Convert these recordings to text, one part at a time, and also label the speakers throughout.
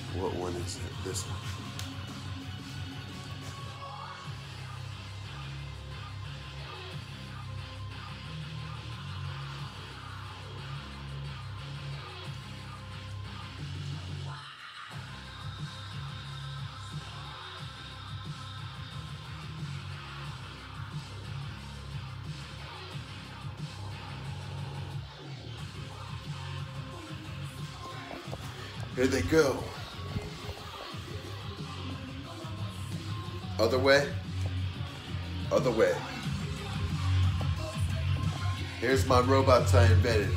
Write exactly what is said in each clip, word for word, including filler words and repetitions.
Speaker 1: What one is it? This one. Here they go. Other way. Other way. Here's my robots I invented.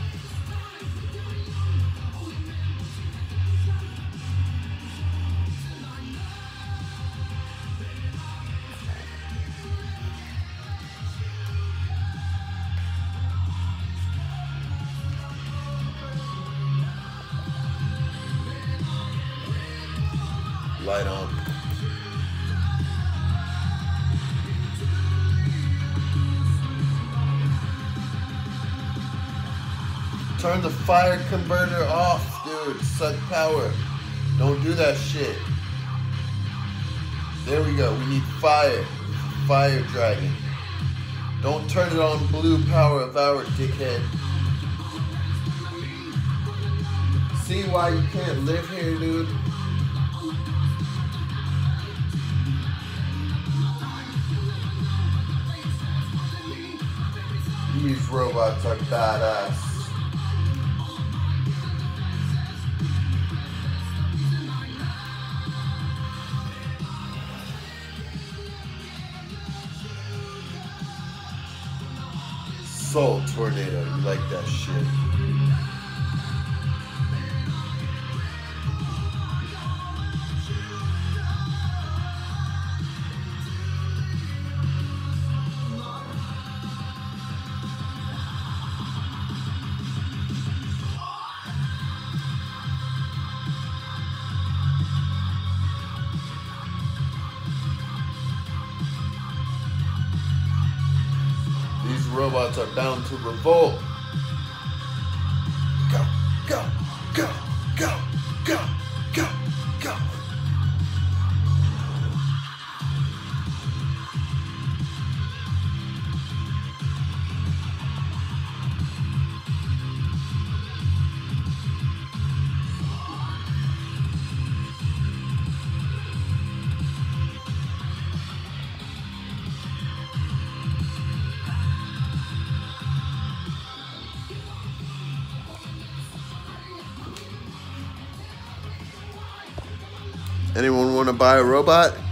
Speaker 1: Light on. Turn the fire converter off, dude. Suck power. Don't do that shit. There we go. We need fire. Fire dragon. Don't turn it on blue power of our dickhead. See why you can't live here, dude? These robots are badass. Soul tornado, you like that shit. These robots are bound to revolt. Go, go, go, go, go, go, go. Anyone want to buy a robot?